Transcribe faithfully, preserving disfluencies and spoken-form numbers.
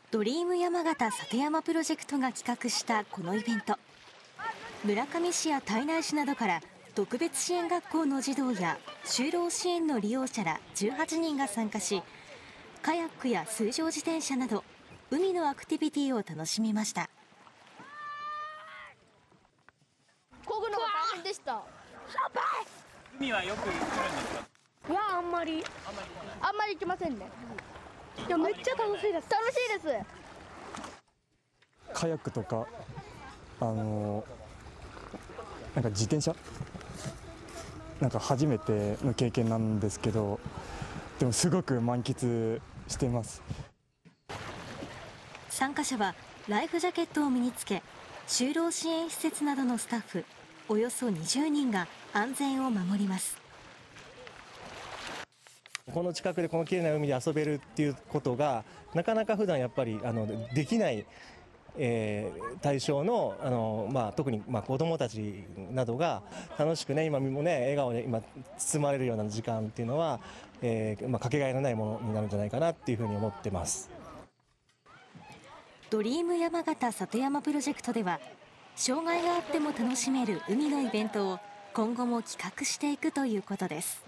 ドリーム山形里山プロジェクトが企画したこのイベント、村上市や胎内市などから特別支援学校の児童や就労支援の利用者らじゅうはちにんが参加し、カヤックや水上自転車など海のアクティビティを楽しみました。 漕ぐのが大変でした。 海はよく来るんですか？ いや、あんまりあんまり行きませんね。いや、めっちゃ楽しいです。楽しいです。 カヤックとかあのなんか自転車なんか初めての経験なんですけど、でもすごく満喫しています。 参加者はライフジャケットを身につけ、就労支援施設などのスタッフおよそにじゅうにんが安全を守ります。 この近くでこの綺麗な海で遊べるっていうことがなかなか普段やっぱりあのできない、えー、対象の、あの、まあ、特に、まあ、子どもたちなどが楽しくね、今もね笑顔で今包まれるような時間っていうのは、えーまあ、かけがえのないものになるんじゃないかなっていうふうに思ってます。 ドリーム山形里山プロジェクトでは、障害があっても楽しめる海のイベントを今後も企画していくということです。